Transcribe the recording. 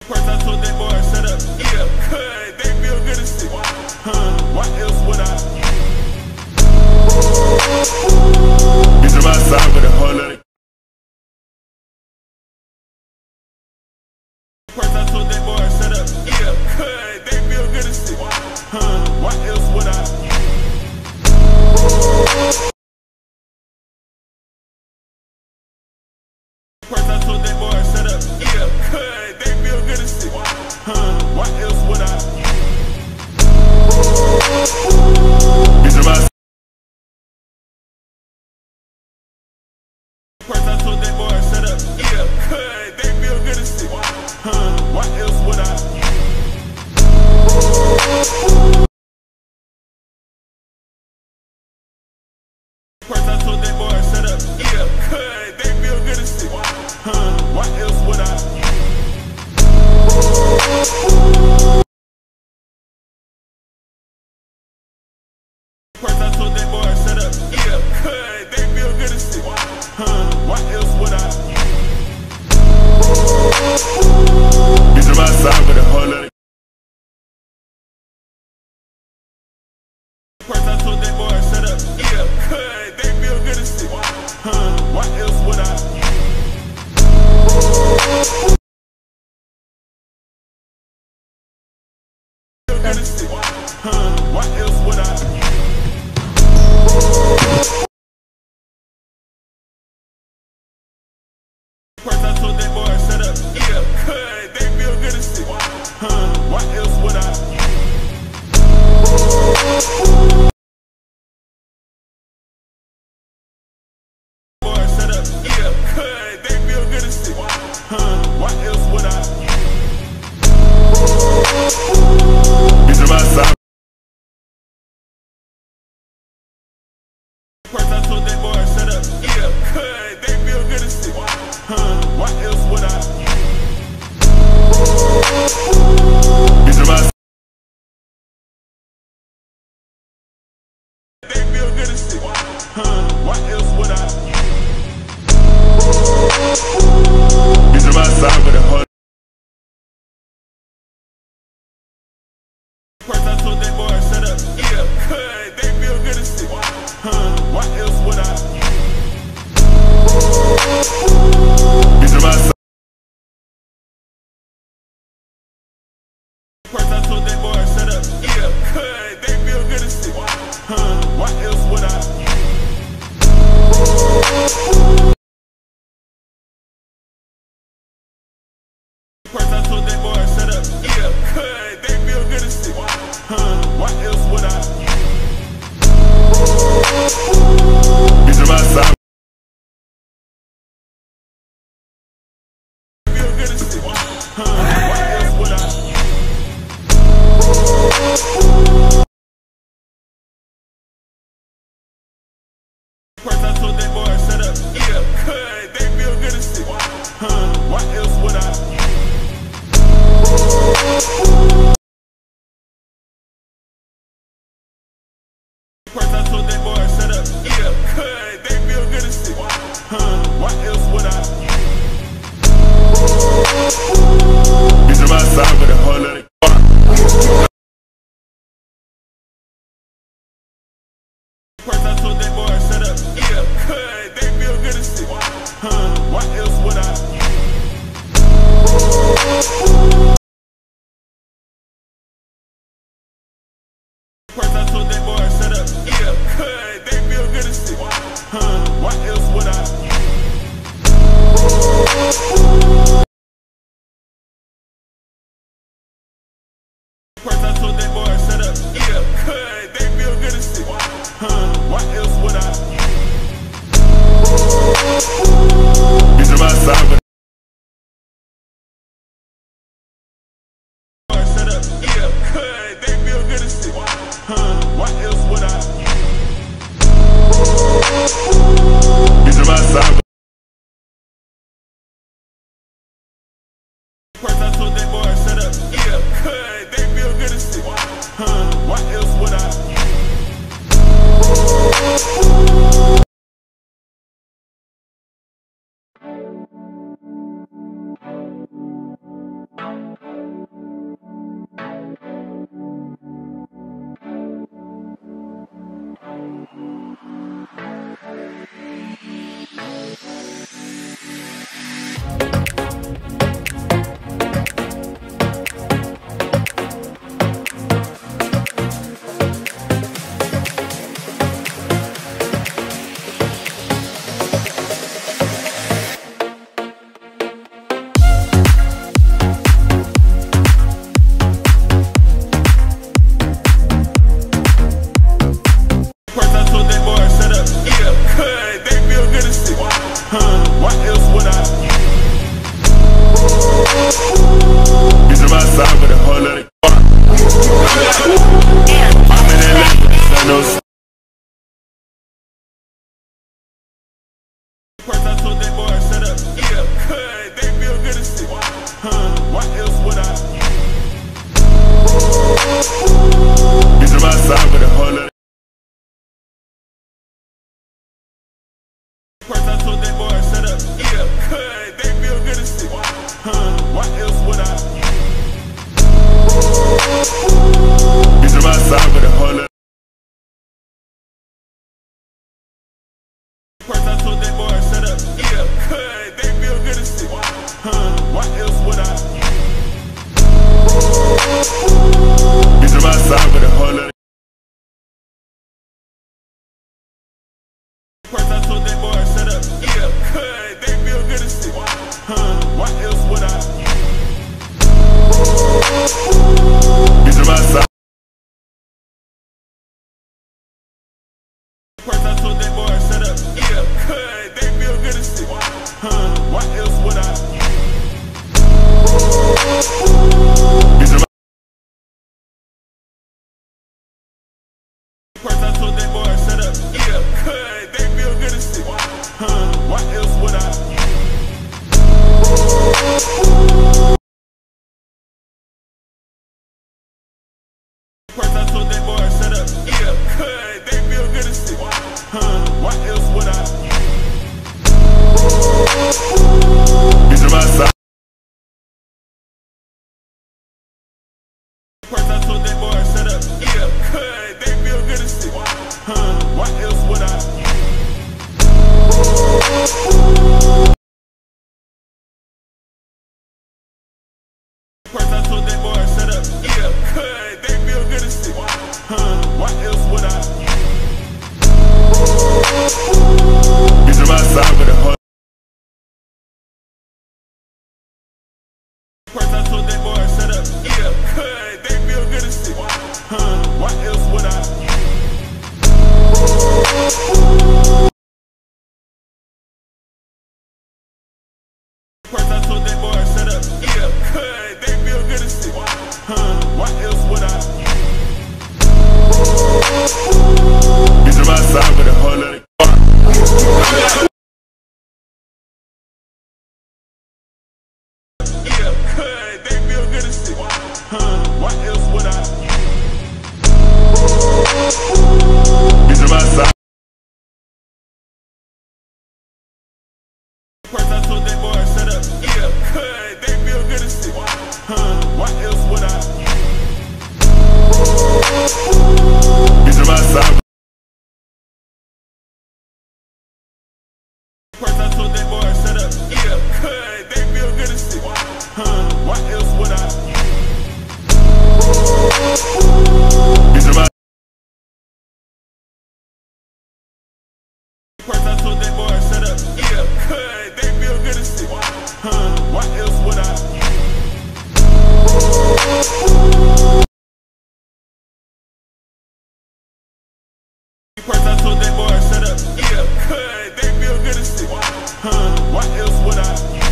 First I told that boy, shut up. Yeah, cuz they feel good as shit. What else would I? Bitch, I'm outside with a whole lot of. First I told that boy, shut up. Yeah, cuz they feel good as shit. What else would I? First I told that boy, shut up. Yeah, cuz they feel good as shit. What else would I? Bitch, I'm outside. First I told that boy, shut up. Yeah, cuz they feel good as shit. What else would I? First I told that boy, shut up. Yeah, cuz they feel good as shit. What else would I? First I told that boy, shut up. Yeah, cuz they feel good as shit. What else would I? Bitch, I'm outside with a whole lot of. First I told that boy, shut up. Yeah, cuz they feel good as shit. What else would I? Feel good as shit. What else would I? First I told that boy, shut up. Yeah, cuz they feel good as shit. What else would I? Boy, shut up. Yeah, cuz they feel good as shit. What else would I? Bitch, I'm outside. First I told that boy, shut up. Yeah, cuz they feel good as shit. What else would I? Bitch, I'm outside. They feel good as shit. What else would I? Bitch, I'm outside with a whole. First I told that boy, shut up. Yeah, cuz they feel good as shit. What else would I? Bitch, I'm outside. First I told that boy, shut up. Yeah, cuz they feel good as shit. What else would I? First I told that boy, shut up. Yeah, cuz they feel good as shit. What else would I? Bitch, I'm outside. Feel good as shit. What else would I? First I told that boy, shut up. Yeah, cuz they feel good as shit. What else would I? First I told that boy, shut up. Yeah, cuz they feel good as shit. What else would I? Bitch, I'm outside with a whole lot of. First I told that boy, shut up. Yeah, cuz they feel good as shit. What else would I? First I told that boy, shut up. Yeah, cuz they feel good as shit. What else would I? First I told that boy, shut up. Yeah, cuz they feel good as shit. What else would I? Bitch, I'm outside with. Shut up. Yeah, cuz they feel good as shit. What else would I? Bitch, I'm outside with. First I told that boy, shut up. Yeah, cuz they feel good as shit. What else would I? Bitch on my side with a whole lot of guap. I'm in LA with the sun no. First I told that boy shut up. Yeah, cuz they feel good as shit. Why else would I? Bitch on my side with a whole lot of. First I told that boy shut up. Yeah, cuz they feel good as shit. Why else would I? Bitch on my side with a whole lot. First I told that boy shut up. Yeah, cuz they feel good as shit. Why else would I? Bitch on my side with a whole lot. First I told that boy shut up. Yeah, cuz they feel good as shit. Why else would I? Bitch on my side. First I told that boy shut up. Yeah, cuz they feel good as shit. Why else would I? Bitch on my. First I told that boy shut up. Yeah, cuz they feel good as shit. Why else would I? First I told that boy shut up. Yeah, cuz they feel good as shit. Why else would I? Bitch on my side. First I told that boy shut up. Yeah, cuz they feel good as shit. Why else would I? First I told that boy shut up. Yeah, cuz they feel good as shit. Why else would I? Bitch on my side with a whole. First I told that boy shut up. Yeah, cuz they feel good as shit. Why else would I? First I told that boy shut up. Yeah, cuz they feel good as shit. Why else would I? Bitch on my side with a whole lot of guap. Yeah, cuz they feel good as shit. Why else would I? Bitch on my side. First I told that boy shut up. Yeah, cuz they feel good as shit. Why else would I? Bitch on my side. First I told that boy shut up. Yeah, cuz they feel good as shit. Why else would I? Bitch on my. First I told that boy shut up. Yeah, cuz they feel good as shit. Why else would I? First I told that boy shut up. Yeah, cuz they feel good as shit. Why else would I?